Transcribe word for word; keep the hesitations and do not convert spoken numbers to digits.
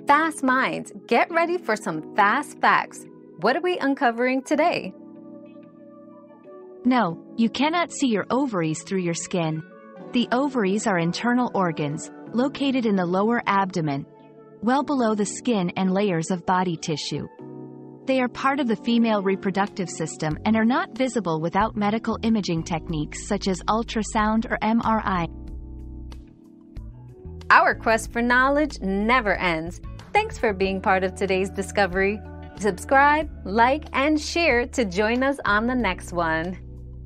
Fast minds, get ready for some fast facts. What are we uncovering today? No, you cannot see your ovaries through your skin. The ovaries are internal organs, located in the lower abdomen, well below the skin and layers of body tissue. They are part of the female reproductive system and are not visible without medical imaging techniques such as ultrasound or M R I. Our quest for knowledge never ends. Thanks for being part of today's discovery. Subscribe, like, and share to join us on the next one.